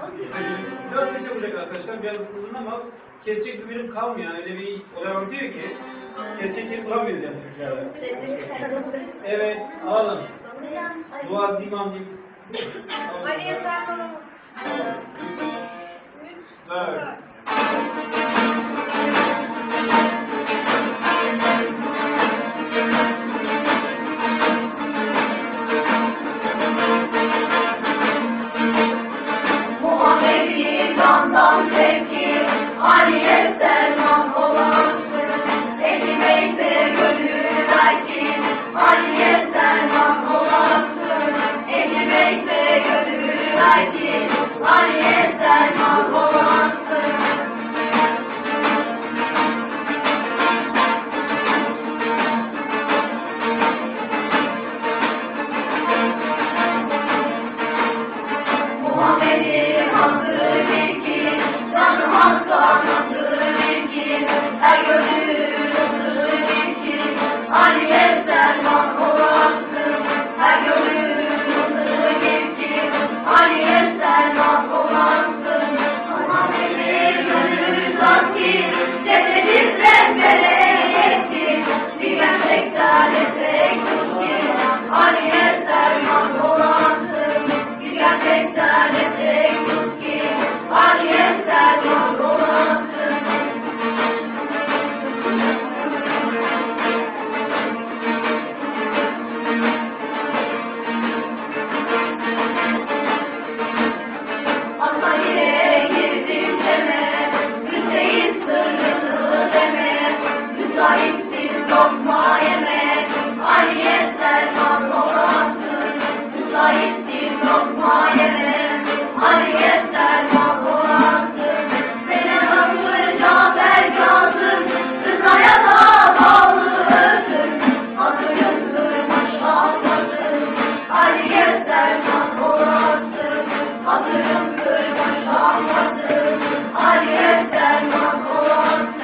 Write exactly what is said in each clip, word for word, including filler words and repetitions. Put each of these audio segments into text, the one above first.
Dört metre olacak arkadaşlar. Biraz uzun ama kesecek bir birim kalmıyor. Yani öyle bir olay var diyor ki kesecek yer bulamıyoruz yani Türklerde. Evet, alalım. Dua imamcık. Aliye Serkan'ın. Evet. Muhammed'in candan sevgi, Aliye Selman olansın. Elim eğse gönül versin, Aliye Selman olansın. Elim eğse gönül versin, Aliye Selman olansın. Muhammed'in hakkı bilgi, canı hakka nasıl bilgi, her gönül nasıl bilgi, Aliye Selman olansın. Her gönül nasıl bilgi, Aliye Selman olansın. Muhammed'in gönül sanki, cesedi rehbere yetti, bir gerçekten etek tutki, Aliye Selman olansın. Bir gerçekten etek tutki, Aliye Selman olansın. Atayire girdim deme, Hüseyin sırrını deme, müsaitsiz lokma yeme, Aliye Selman olansın. Müsaitsiz lokma yeme, Aliye Selman olansın. Seni ömrü Cafer Kazım, Rıza'ya da bağlısın. Adını kırmış almasın, Aliye Selman olansın. Adını kırmış almasın, Aliye Selman olansın.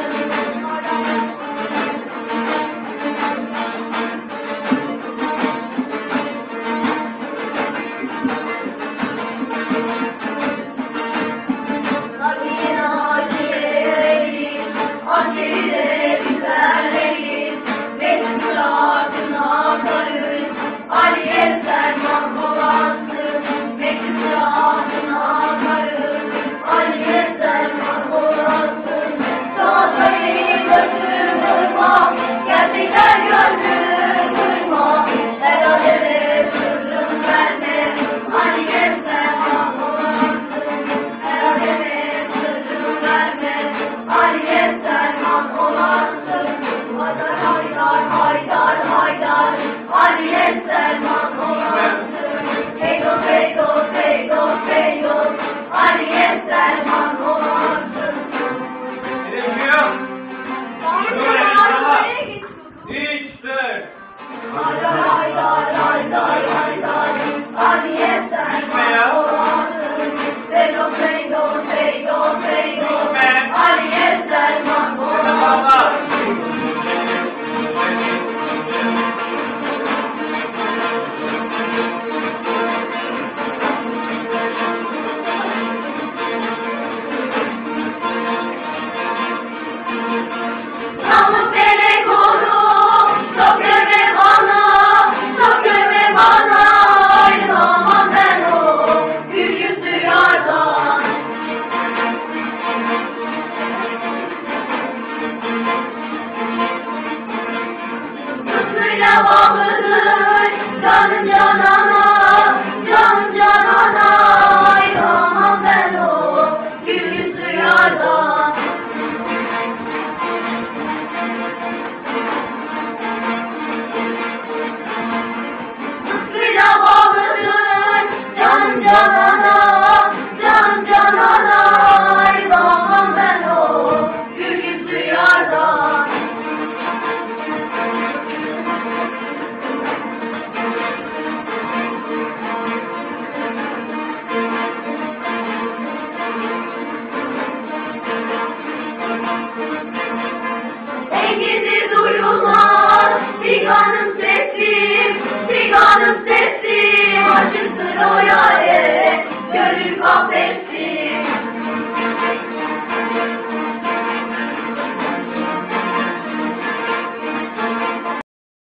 Aliye Aliye, Aliye güzelleyin, benim adına karın, Aliye Selman olansın. Benim adına karın, Aliye Selman olansın. Sağdayı gözüm kırma, gerçekten gönlüm kırma, her aleme sırrım verme, Aliye Selman olansın. Her aleme sırrım verme, Aliye Selman olansın. Haydar haydar haydar haydar, Aliye Selman olansın. Feydo feydo feydo feydo, Aliye Selman olansın. Bilemiyor. Nereye geçiyorsun? Üç, dört. Haydar haydar haydar haydar, Aliye Selman olansın. Feydo feydo feydo feydo, Aliye Selman olansın. Namus beni koru, çok görme bana, çok görme bana, ayrılamam ben o gül yüzlü yardan. Rızkıyla bağlıdır canım canana, canım canana, ayrılamam ben o gül yüzlü yardan. Rızkıyla bağlıdır canım canana, canım canana, ayrılamam ben o gül yüzlü yardan. Ey gidi duyulmaz figanın sesi, figanın sesi, acıtır o yâre.